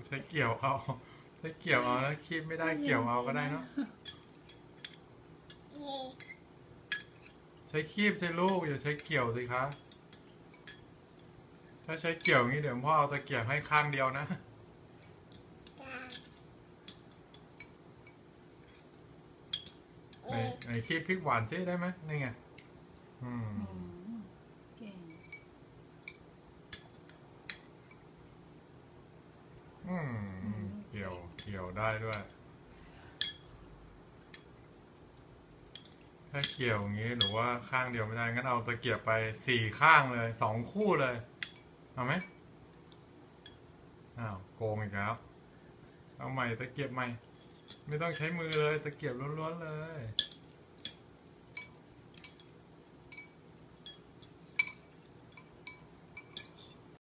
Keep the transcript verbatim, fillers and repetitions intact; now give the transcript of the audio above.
ใช้เกี่ยวเอาใช้เกี่ยวเอาแล้วคีบไม่ได้เกี่ยวเอาก็ได้เนาะใช้คีบใช้ลูกอย่าใช้เกี่ยวสิคะถ้าใช้เกี่ยวงี้เดี๋ยวพ่อเอาตะเกียบให้ข้างเดียวนะไหนไหนคีบพริกหวานซิได้ไหมนี่ไงอืมเก่งอืมเกี่ยวเกี่ยวได้ด้วยถ้าเกี่ยวอย่างนี้หรือว่าข้างเดียวไม่ได้งั้นเอาตะเกียบไปสี่ข้างเลยสองคู่เลยเอาไหมอ้าวโกงอีกแล้วเอาใหม่ตะเกียบใหม่ไม่ต้องใช้มือเลยตะเกียบล้วนๆเลย